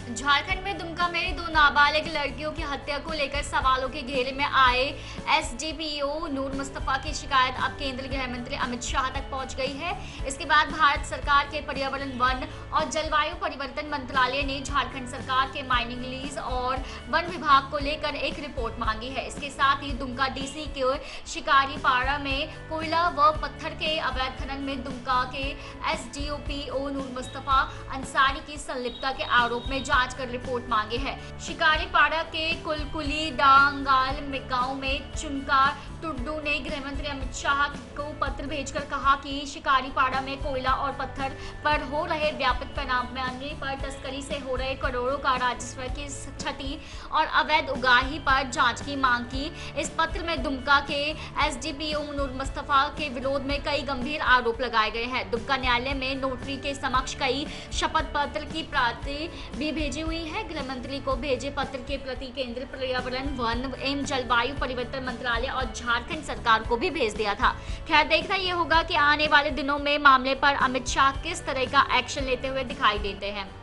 झारखंड में दुमका में दो नाबालिग लड़कियों की हत्या को लेकर सवालों के घेरे में आए एसडीपीओ नूर मुस्तफा की शिकायत अब केंद्रीय गृह मंत्री अमित शाह तक पहुंच गई है। इसके बाद भारत सरकार के पर्यावरण, वन और जलवायु परिवर्तन मंत्रालय ने झारखंड सरकार के माइनिंग लीज और वन विभाग को लेकर एक रिपोर्ट मांगी है। इसके साथ ही दुमका डीसी के शिकारीपाड़ा में कोयला व पत्थर के अवैध खनन में दुमका के एसडीओपीओ नूर मुस्तफा अंसारी की संलिप्तता के आरोप में जांच कर रिपोर्ट मांगी है। शिकारीपाड़ा के कुलकुली डांगाल गांव में चुनकार टुड्डू ने गृह मंत्री अमित शाह को पत्र भेजकर कहा कि शिकारीपाड़ा में कोयला और पत्थर पर हो रहे व्यापक पैमाने पर तस्करी से हो रहे करोड़ों का राजस्व की क्षति और अवैध उगाही पर जांच की मांग की। इस पत्र में दुमका के एसडीपीओ नूर मुस्तफा के विरोध में कई गंभीर आरोप लगाए गए हैं। दुमका न्यायालय में नोटरी के समक्ष कई शपथ पत्र की प्रति भी भेजी हुई है। गृह मंत्री को भेजे पत्र के प्रति केंद्रीय पर्यावरण, वन एवं जलवायु परिवर्तन मंत्रालय और झारखंड सरकार को भी भेज दिया था। खैर, देखना यह होगा कि आने वाले दिनों में मामले पर अमित शाह किस तरह का एक्शन लेते हुए दिखाई देते हैं।